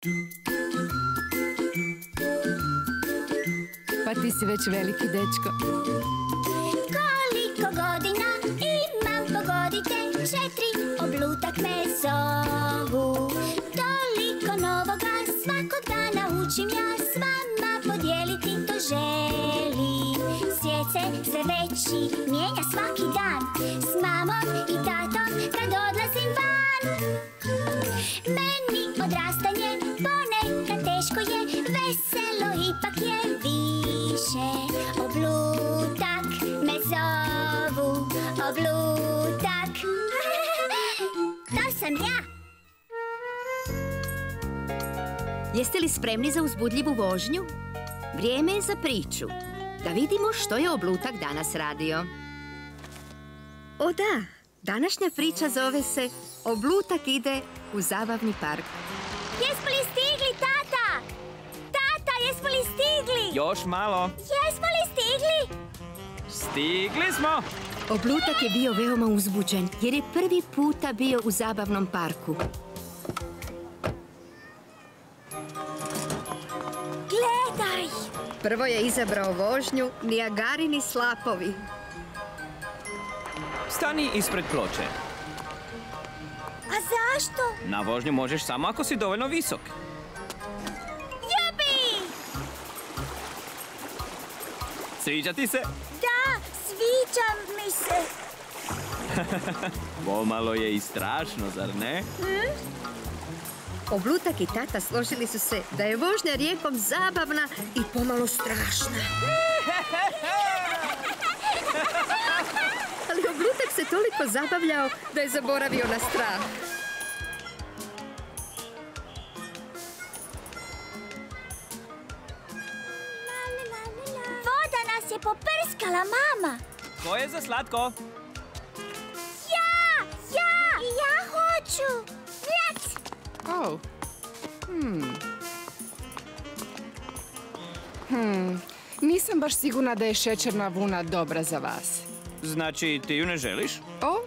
Pa ti si već veliki dečko. Koliko godina imam, pogodite, 4, Oblutak me zovu. Toliko novoga svakog dana učim ja, s vama podijeliti to želim. Svijet se sve veći, mijenja svaki dan, s mamom i tatom kad odlazim van. Meni odrastanje ponekad teško je, veselo ipak je više. Oblutak me zovu, Oblutak. To sam ja. Jeste li spremni za uzbudljivu vožnju? Vrijeme je za priču. Da vidimo što je Oblutak danas radio. O da, današnja priča zove se Oblutak ide u zabavni park. Jesmo li stigli, tata? Tata, jesmo li stigli? Još malo. Jesmo li stigli? Stigli smo! Oblutak je bio veoma uzbuđen jer je prvi puta bio u zabavnom parku. Gledaj! Prvo je izabrao vožnju Nijagarini slapovi. Stani ispred ploče. A zašto? Na vožnju možeš samo ako si dovoljno visok. Jubi! Sviđa ti se? Da, sviđa mi se. Pomalo je i strašno, zar ne? Oblutak i tata složili su se da je vožnja rijekom zabavna i pomalo strašna. Ali Oblutak se toliko zabavljao da je zaboravio na strah. Voda nas je poprskala, mama. Ko je za slatko? Ja! Ja! I ja hoću! Lec! Oh. Nisam baš sigurna da je šećerna vuna dobra za vas. Znači, ti ju ne želiš? O?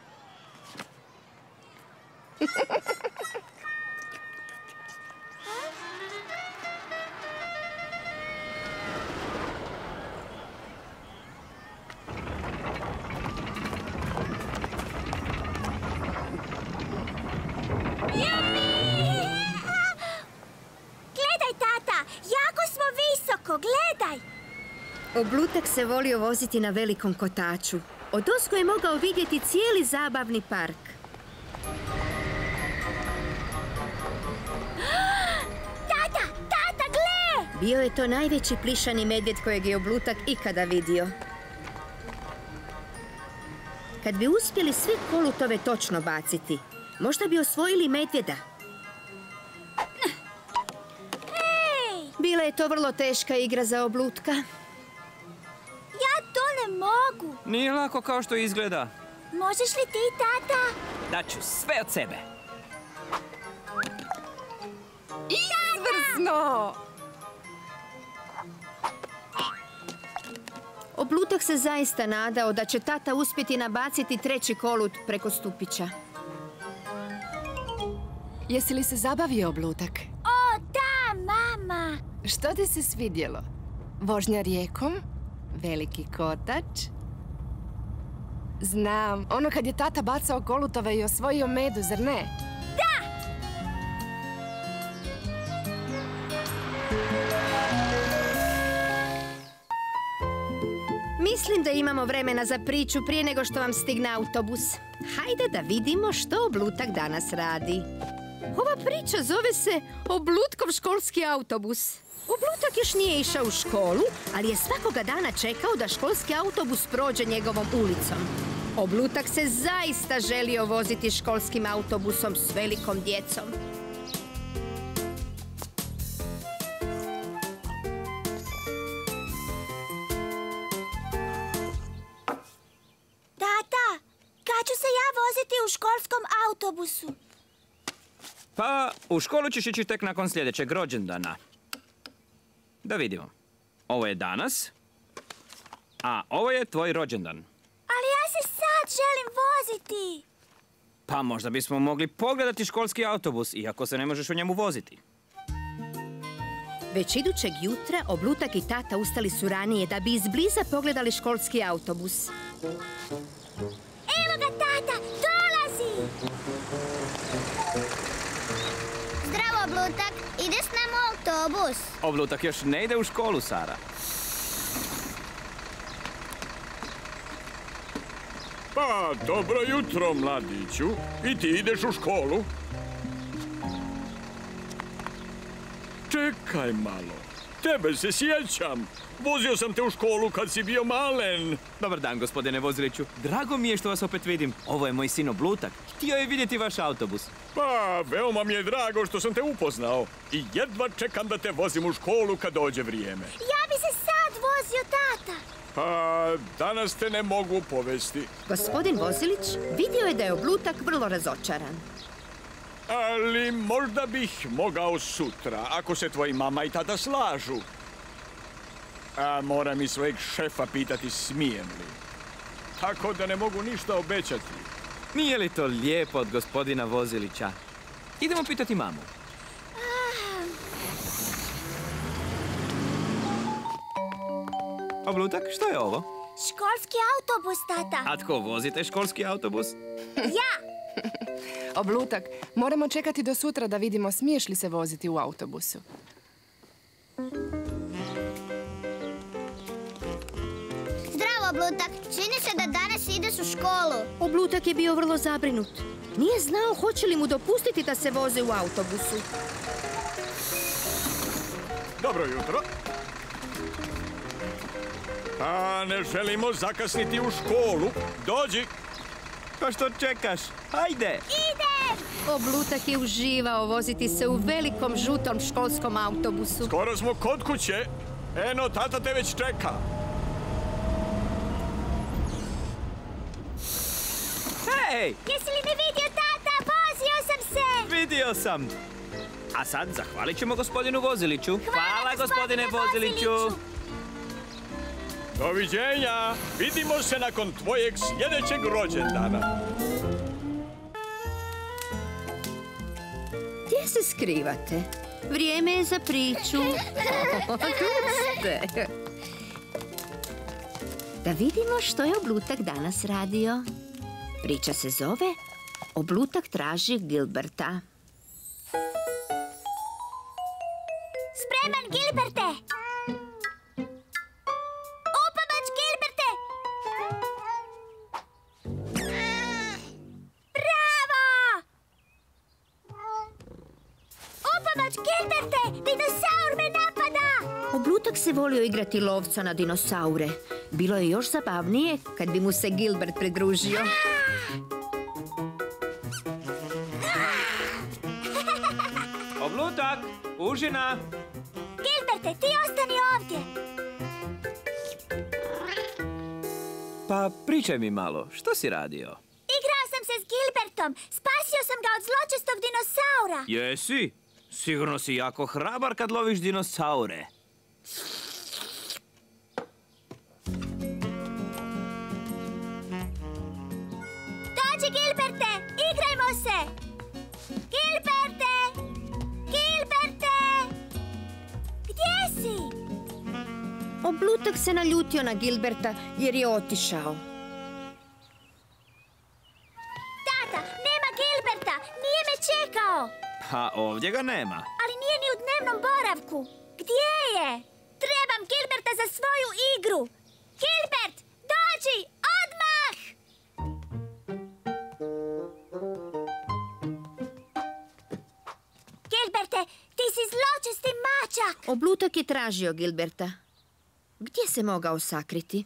Gledaj, tata! Jako smo visoko, gledaj! Oblutak se volio voziti na velikom kotaču. Odozgo je mogao vidjeti cijeli zabavni park. Tata! Tata, gle! Bio je to najveći plišani medvjed kojeg je Oblutak ikada vidio. Kad bi uspjeli sve kolutove točno baciti, možda bi osvojili medvjeda. Bila je to vrlo teška igra za Oblutka. Ja to ne mogu. Nije lako kao što izgleda. Možeš li ti, tata? Daću sve od sebe. Izvrsno! Oblutak se zaista nadao da će tata uspjeti nabaciti treći kolut preko stupića. Jesi li se zabavio, Oblutak? O, da, mama! Što ti se svidjelo? Vožnja rijekom? Veliki kotač? Znam, ono kad je tata bacao kolutove i osvojio medu, zar ne? Da! Mislim da imamo vremena za priču prije nego što vam stigne autobus. Hajde da vidimo što Oblutak danas radi. Ova priča zove se Oblutkov školski autobus. Oblutak još nije išao u školu, ali je svakoga dana čekao da školski autobus prođe njegovom ulicom. Oblutak se zaista želio voziti školskim autobusom s velikom djecom. Tata, kad ću se ja voziti u školskom autobusu? Pa, u školu ćeš ići tek nakon sljedećeg rođendana. Da vidimo. Ovo je danas, a ovo je tvoj rođendan. Ali ja se sad želim voziti. Pa možda bismo mogli pogledati školski autobus, iako se ne možeš u njemu voziti. Već idućeg jutra Oblutak i tata ustali su ranije da bi izbliza pogledali školski autobus. Evo ga, tata, dolazi! Zdravo, Oblutak, ideš s nama u autobus? Oblutak još ne ide u školu, Sara. Pa, dobro jutro, mladiću. I ti ideš u školu? Čekaj malo. Tebe se sjećam. Vozio sam te u školu kad si bio malen. Dobar dan, gospodine Voziliću. Drago mi je što vas opet vidim. Ovo je moj sin Oblutak. Htio je vidjeti vaš autobus. Pa, veoma mi je drago što sam te upoznao. I jedva čekam da te vozim u školu kad dođe vrijeme. Ja bi se sad vozio, tata. Pa, danas te ne mogu povesti. Gospodin Vozilić vidio je da je Oblutak vrlo razočaran. Ali možda bih mogao sutra, ako se tvoji mama i tata slažu. A moram i svojeg šefa pitati smijem li. Tako da ne mogu ništa obećati. Nije li to lijepo od gospodina Vozilića? Idemo pitati mamu. Oblutak, što je ovo? Školski autobus, tata. A tko vozi taj školski autobus? Ja! Oblutak, moramo čekati do sutra da vidimo smiješ li se voziti u autobusu. Zdravo, Oblutak. Čini se da danas ideš u školu. Oblutak je bio vrlo zabrinut. Nije znao hoće li mu dopustiti da se voze u autobusu. Dobro jutro. A ne želimo zakasniti u školu. Dođi. Pa što čekaš? Hajde! Idem! Oblutak je uživao voziti se u velikom žutom školskom autobusu. Skoro smo kod kuće. Eno, tata te već čeka. Hej! Jesi li me vidio, tata? Vozio sam se! Vidio sam! A sad zahvalit ćemo gospodinu Voziliću. Hvala, gospodine Voziliću! Doviđenja! Vidimo se nakon tvojeg sljedećeg rođendana. Gdje se skrivate? Vrijeme je za priču. Tu ste. Da vidimo što je Oblutak danas radio. Priča se zove Oblutak traži Gilberta. Spreman, Gilberte! Upamač, Gilberte! Bravo! Upamač, Gilberte! Dinosaur me napada! Oblutak se volio igrati lovca na dinosaure. Bilo je još zabavnije kad bi mu se Gilbert pridružio. Oblutak, užina! Gilberte, ti ostani ovdje! Pa pričaj mi malo, što si radio? Igrao sam se s Gilbertom! Spasio sam ga od zločestog dinosaura! Jesi? Sigurno si jako hrabar kad loviš dinosaure. Dođi, Gilberte! Igrajmo se! Gilberte! Gilberte! Gdje si? Oblutak se naljutio na Gilberta jer je otišao. Tata, nema Gilberta! Nije me čekao! Pa ovdje ga nema. Ali nije ni u dnevnom boravku. Gdje je? Trebam Gilberta za svoju igru! Gilbert, dođi! Odmah! Gilberte, ti si zločesti mačak! Oblutak je tražio Gilberta. Gdje se mogao sakriti?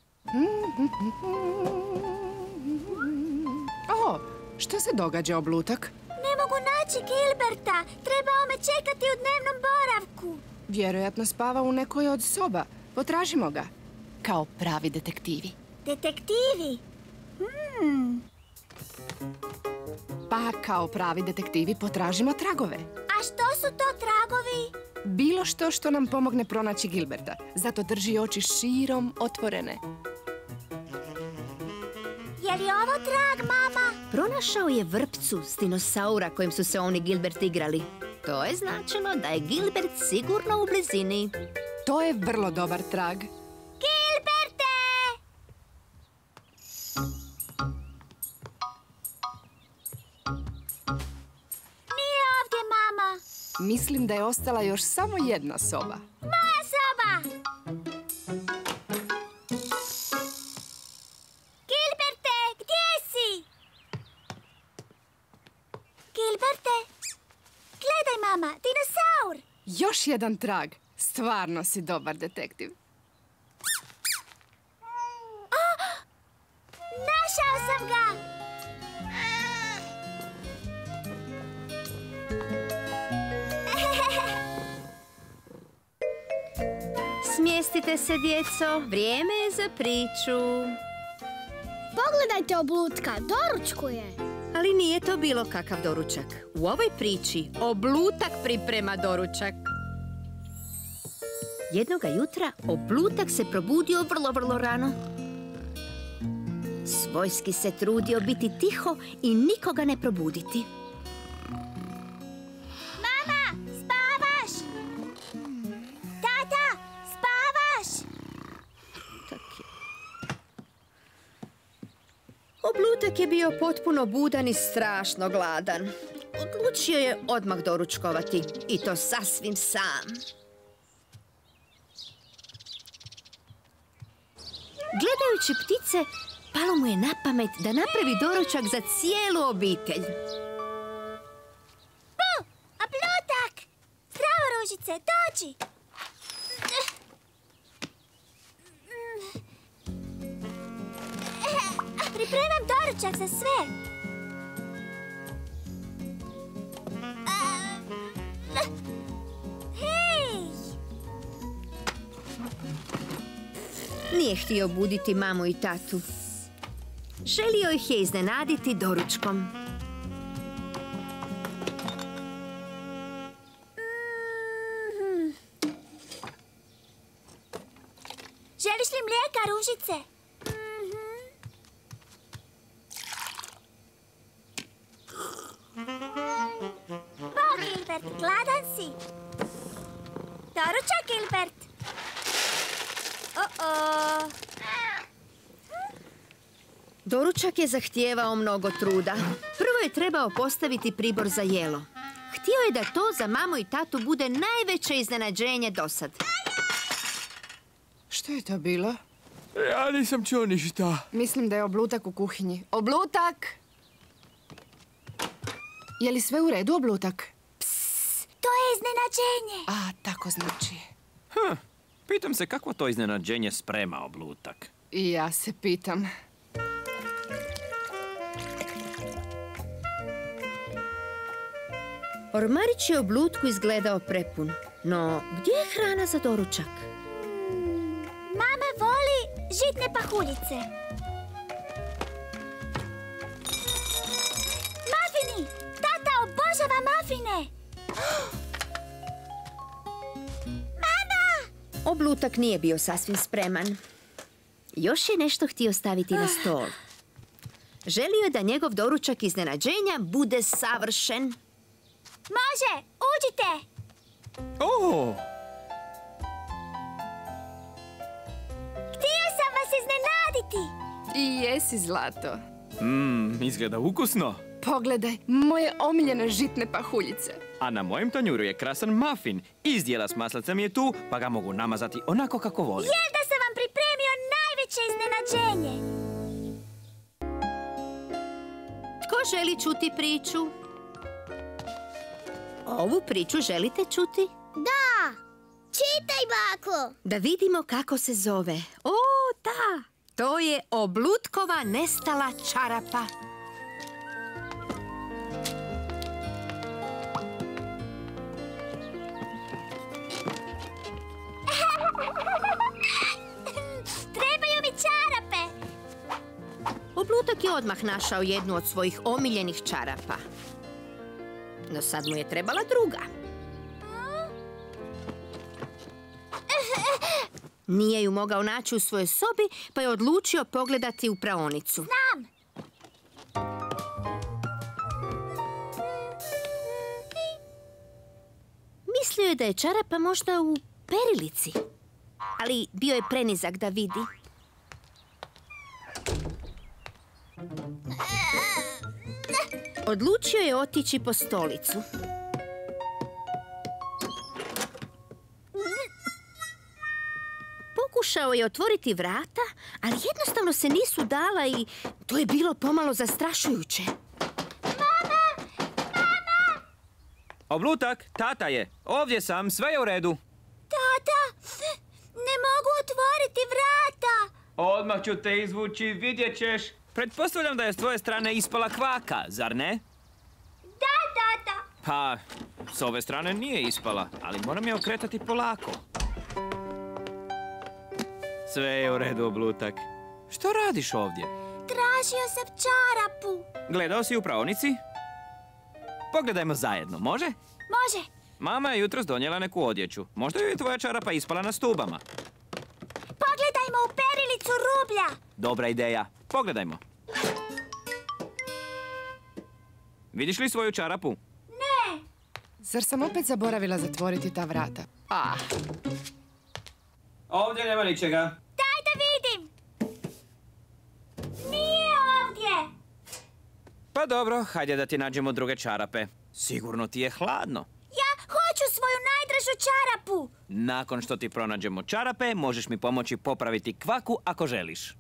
O, što se događa, Oblutak? Ne mogu naći Gilberta. Trebao me čekati u dnevnom boravku. Vjerojatno spava u nekoj od soba. Potražimo ga. Kao pravi detektivi. Detektivi? Pa kao pravi detektivi potražimo tragove. A što su to tragovi? Bilo što nam pomogne pronaći Gilberta. Zato drži oči širom otvorene. Je li ovo trag, mama? Pronašao je vrpcu s dinosaura kojim su se on i Gilbert igrali. To je značilo da je Gilbert sigurno u blizini. To je vrlo dobar trag. Gilberte! Nije ovdje, mama. Mislim da je ostala još samo jedna soba. Moja soba! Gilberte, gdje si? Gilberte? Gledaj, mama, dinosaur! Još jedan trag. Stvarno si dobar detektiv. Našao sam ga! Smjestite se, djeco. Vrijeme je za priču. Pogledajte oblutka, doručkuje. Ali nije to bilo kakav doručak. U ovoj priči oblutak priprema doručak. Jednoga jutra oblutak se probudio vrlo rano. Svojski se trudio biti tiho i nikoga ne probuditi. Mama, spavaš? Tata, spavaš? Oblutak je bio potpuno budan i strašno gladan. Odlučio je odmah doručkovati i to sasvim sam. Gledajući ptice, palo mu je na pamet da napravi doručak za cijelu obitelj. Bu, oblutak! Zdravo, Ružice, dođi! Pripremam doručak za sve. Hej! Nije htio buditi mamu i tatu. Želio ih je iznenaditi doručkom. Želiš li mlijeka, Ružice? O, Gilbert, gladan si. Doručak, Gilbert. O-o. Doručak je zahtijevao mnogo truda. Prvo je trebao postaviti pribor za jelo. Htio je da to za mamu i tatu bude najveće iznenađenje dosad. Što je to bilo? Ja nisam čuo ništa. Mislim da je oblutak u kuhinji. Oblutak! Je li sve u redu, oblutak? To je iznenađenje. A, tako znači. Pitam se kako to iznenađenje sprema oblutak. I ja se pitam. Ormarić je oblutku izgledao prepun. No, gdje je hrana za doručak? Mama voli žitne pahuljice. Mafini! Tata obožava mafine! Mama! Oblutak nije bio sasvim spreman. Još je nešto htio staviti na stol. Želio je da njegov doručak iznenađenja bude savršen. Može, uđite! O! Htio sam vas iznenaditi! I jesi, Zlato. Izgleda ukusno. Pogledaj, moje omiljene žitne pahuljice. A na mojem tanjuru je krasan muffin. Izdjela s maslacem je tu, pa ga mogu namazati onako kako volim. Jel da sam vam pripremio najveće iznenađenje? Tko želi čuti priču? Ovu priču želite čuti? Da! Čitaj, bako! Da vidimo kako se zove. O, da! To je Oblutkova nestala čarapa. Trebaju mi čarape! Oblutak je odmah našao jednu od svojih omiljenih čarapa. No sad mu je trebala druga. Nije ju mogao naći u svojoj sobi, pa je odlučio pogledati u praonicu. Znam! Mislio je da je čarapa možda u perilici, ali bio je prenizak da vidi. Odlučio je otići po stolicu. Pokušao je otvoriti vrata, ali jednostavno se nisu dala i to je bilo pomalo zastrašujuće. Oblutak, tata je. Ovdje sam, sve je u redu. Tata, ne mogu otvoriti vrata. Odmah ću te izvući, vidjet ćeš. Pretpostavljam da je s tvoje strane ispala kvaka, zar ne? Da, tata. Pa, s ove strane nije ispala, ali moram je okretati polako. Sve je u redu, Oblutak. Što radiš ovdje? Tražio sam čarapu. Gledao si u praonici? Pogledajmo zajedno, može? Može. Mama je jutros donijela neku odjeću. Možda joj je tvoja čarapa ispala na stubama. Pogledajmo u perilicu rublja. Dobra ideja. Pogledajmo. Vidiš li svoju čarapu? Ne. Zar sam opet zaboravila zatvoriti ta vrata? Ovdje nema ničega. Daj da vidim. Nije ovdje. Pa dobro, hajde da ti nađemo druge čarape. Sigurno ti je hladno. Ja hoću svoju najdražu čarapu. Nakon što ti pronađemo čarape, možeš mi pomoći popraviti kvaku ako želiš.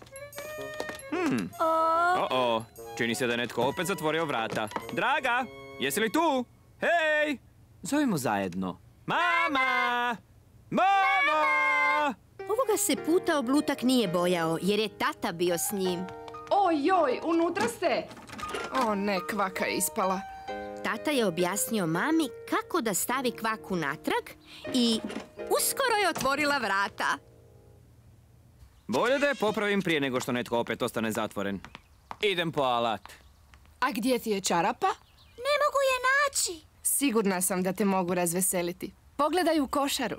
O-o, čini se da je netko opet zatvorio vrata. Draga, jesi li tu? Hej! Zovimo zajedno. Mama! Mama! Ovoga se puta Oblutak nije bojao, jer je tata bio s njim. Ojoj, unutra ste! O ne, kvaka je ispala. Tata je objasnio mami kako da stavi kvaku natrag i uskoro je otvorila vrata. Bolje da je popravim prije nego što netko opet ostane zatvoren. Idem po alat. A gdje ti je čarapa? Ne mogu je naći. Sigurna sam da te mogu razveseliti. Pogledaj u košaru.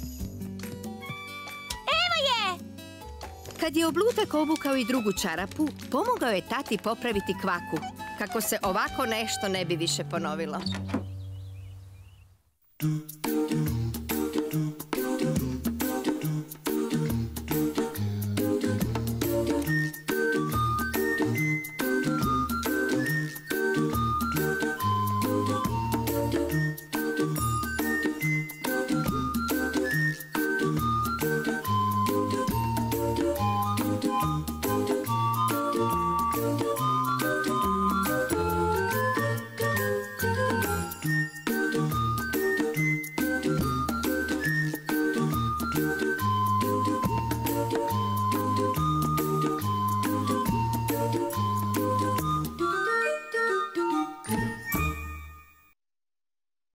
Evo je. Kad je Oblutak obukao i drugu čarapu, pomogao je tati popraviti kvaku, kako se ovako nešto ne bi više ponovilo.